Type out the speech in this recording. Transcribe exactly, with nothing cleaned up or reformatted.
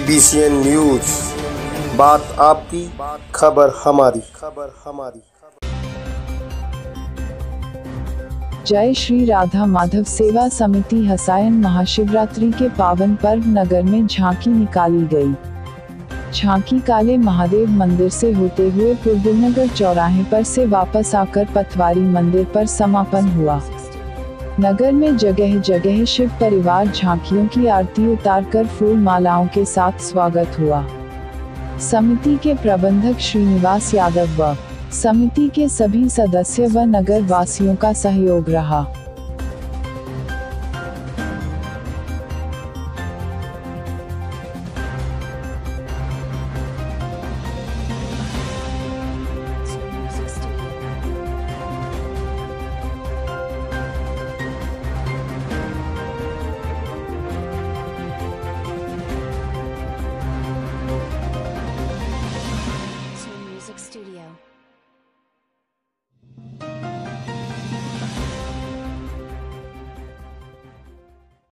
B C N news, बात आपकी, खबर हमारी। खबर हमारी जय श्री राधा माधव सेवा समिति हसायन महाशिवरात्रि के पावन पर्व नगर में झांकी निकाली गई। झांकी काले महादेव मंदिर से होते हुए पूर्वनगर चौराहे पर से वापस आकर पथवारी मंदिर पर समापन हुआ। नगर में जगह जगह शिव परिवार झांकियों की आरती उतारकर फूल मालाओं के साथ स्वागत हुआ। समिति के प्रबंधक श्रीनिवास यादव व समिति के सभी सदस्य व नगर वासियों का सहयोग रहा।